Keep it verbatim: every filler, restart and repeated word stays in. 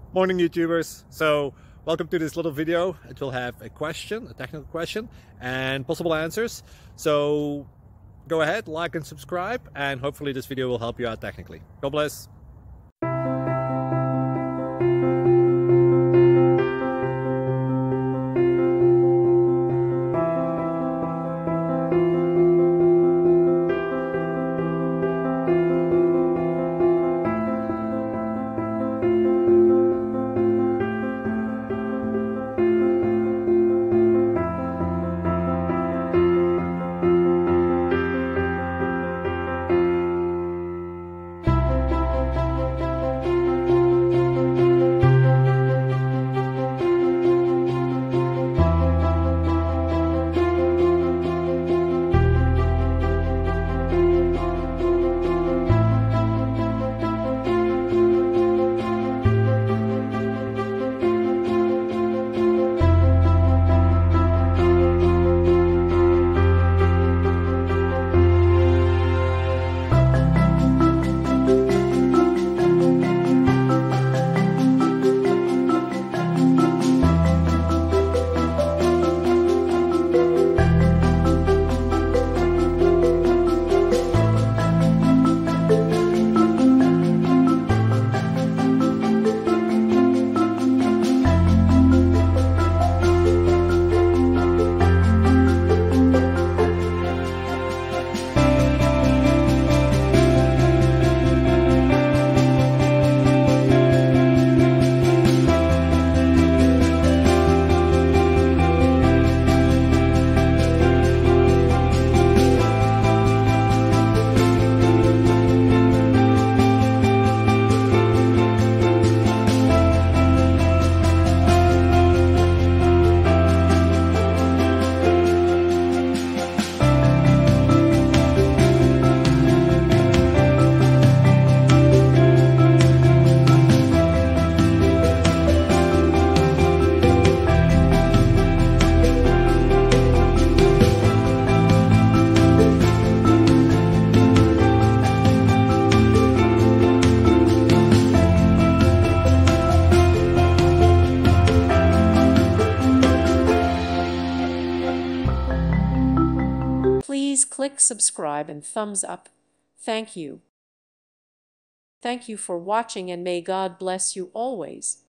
Morning YouTubers. So welcome to this little video. It will have a question, a technical question and possible answers. So go ahead, like and subscribe, and hopefully this video will help you out technically. God bless. Please click subscribe and thumbs up. Thank you. Thank you for watching, and may God bless you always.